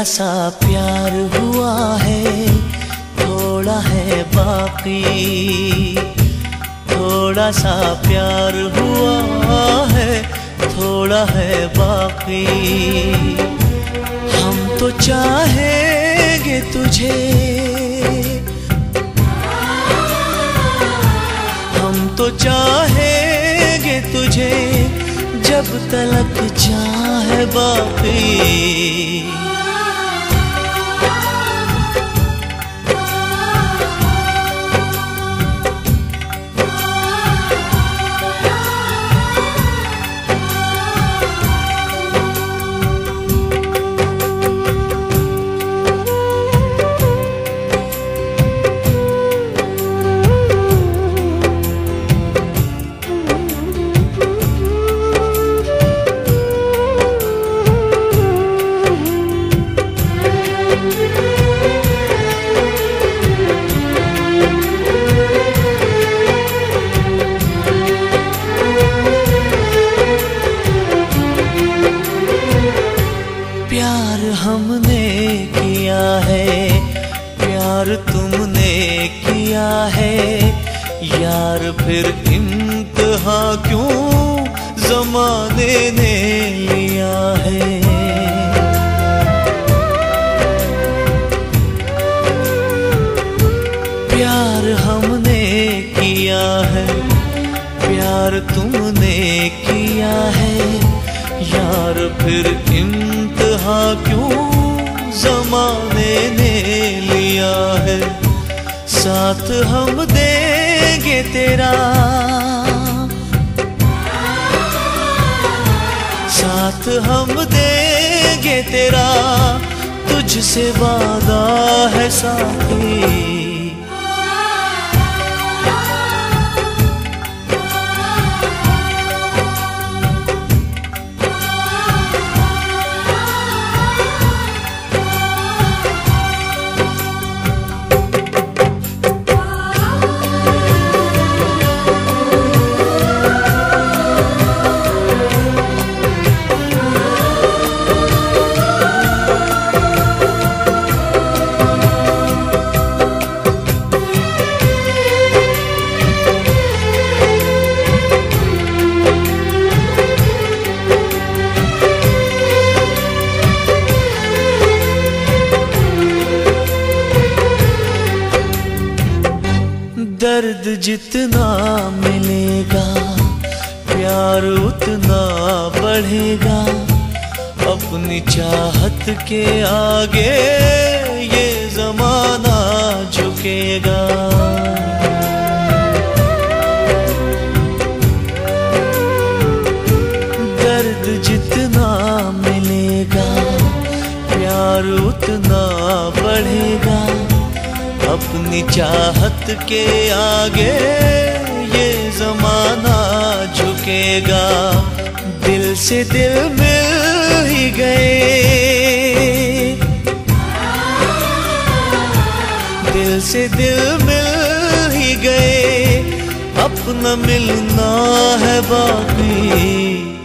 थोड़ा सा प्यार हुआ है, थोड़ा है बाकी। थोड़ा सा प्यार हुआ है, थोड़ा है बाकी। हम तो चाहेंगे तुझे, हम तो चाहेंगे तुझे, जब तलक चाहे बाकी। प्यार हमने किया है, प्यार तुमने किया है, यार फिर इम्तिहा क्यों ज़माने ने लिया है। प्यार हमने किया है, प्यार तुमने किया है, यार फिर इम्तिहा क्यों ज़माने ने लिया है। साथ हम देंगे तेरा, साथ हम देंगे तेरा, तुझसे वादा है साथी। दर्द जितना मिलेगा, प्यार उतना बढ़ेगा। अपनी चाहत के आगे ये ज़माना झुकेगा। दर्द जितना मिलेगा, प्यार उतना बढ़ेगा। अपनी चाहत के आगे ये ज़माना झुकेगा। दिल से दिल मिल ही गए, दिल से दिल मिल ही गए, अपना मिलना है बाकी।